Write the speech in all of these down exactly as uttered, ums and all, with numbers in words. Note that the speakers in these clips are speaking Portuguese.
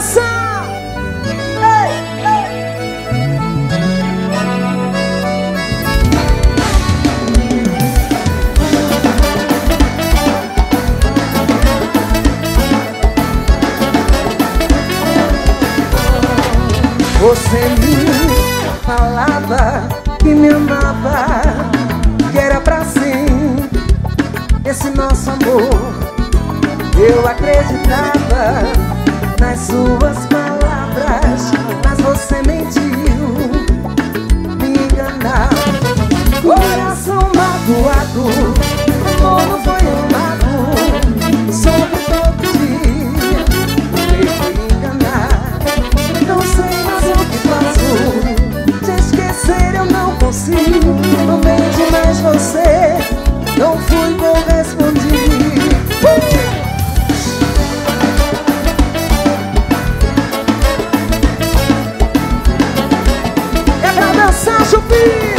dançar. Ei, ei. Você me falava que me amava, que era pra sempre esse nosso amor. Eu acreditava nas suas palavras, mas você mentiu, me enganava. Coração magoado, amor não foi amado, soube todo dia, veio me enganar. Não sei mais o que faço, te esquecer eu não consigo. Não mente mais você, não fui correspondido. uh! Dançar, Chupinho!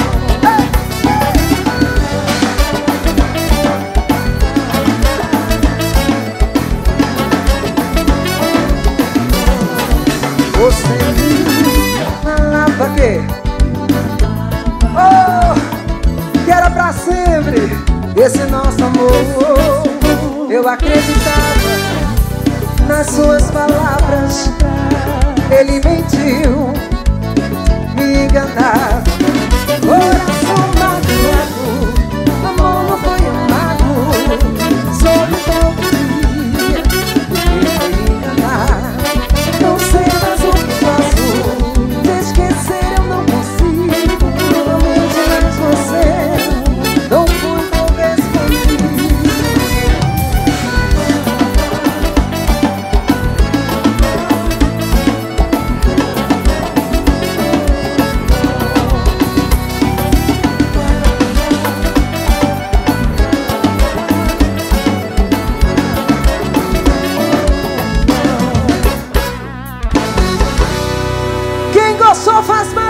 Você me falava que oh, que era pra sempre esse nosso amor. Eu acreditava nas suas palavras, ele mentiu, me enganar. Coração magoado, amor não foi amado, soube todo dia, me enganar. Não sei mais o que faço, te esquecer eu não consigo. Não mente mais você, não fui correspondido. Quem gostou faz mais.